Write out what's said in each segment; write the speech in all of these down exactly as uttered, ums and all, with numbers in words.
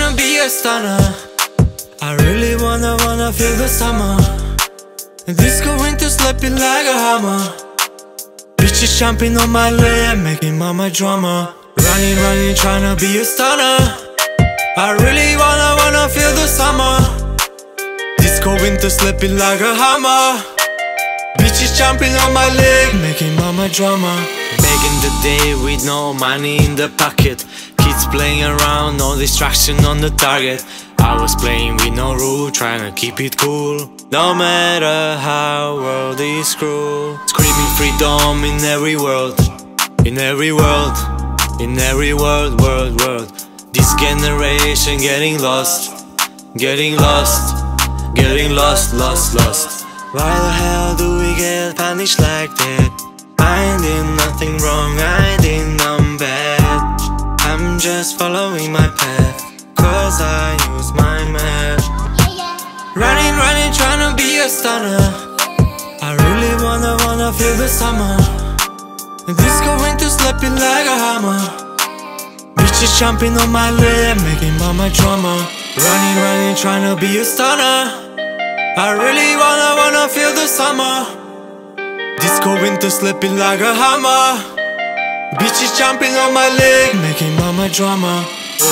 tryna be a stunner. I really wanna, wanna feel the summer. Disco winter slapping like a hammer. Bitches jumping on my leg, making mama drama. Running, running, tryna be a stunner. I really wanna, wanna feel the summer. Disco winter slapping like a hammer. Bitches jumping on my leg, making mama drama. Back in the day with no money in the pocket, kids playing around, no distraction on the target. I was playing with no rule, trying to keep it cool. No matter how world is cruel. Screaming freedom in every world, in every world, in every world, world, world. This generation getting lost, getting lost, getting lost, lost, lost. Why the hell do we get punished like that? I did nothing wrong, I did nothing bad. I'm just following my path, cause I use my math. Running, running, tryna be a stunner. I really wanna, wanna feel the summer. Disco winter slapping like a hammer. Bitches jumping on my leg, making mama drama. Running, running, tryna be a stunner. I really wanna, wanna feel the summer. Disco winter slapping like a hammer. Bitches jumping on my leg, making mama drama.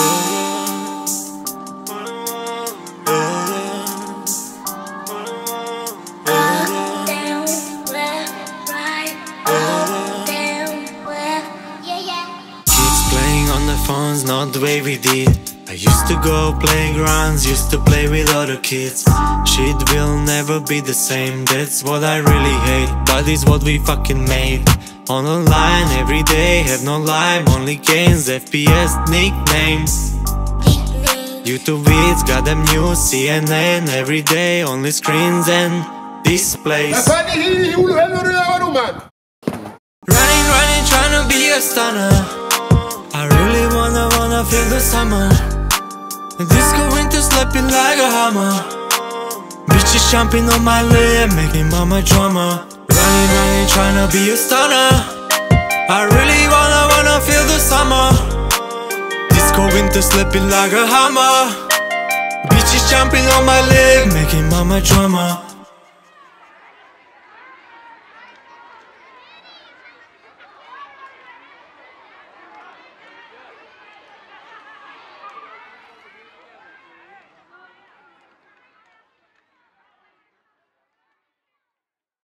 Phones, not the way we did. I used to go playgrounds, used to play with other kids. Shit will never be the same, that's what I really hate. But it's what we fucking made. On the line every day, have no life, only games, F P S nicknames. YouTube vids, got them news, C N N every day, only screens and displays. Running, running, tryna be a stunner. I really wanna, wanna feel the summer. Disco winter slapping like a hammer. Bitches jumping on my leg, making mama drama. Running, running, tryna be a stunner. I really wanna, wanna feel the summer. Disco winter slapping like a hammer. Bitches jumping on my leg, making mama drama.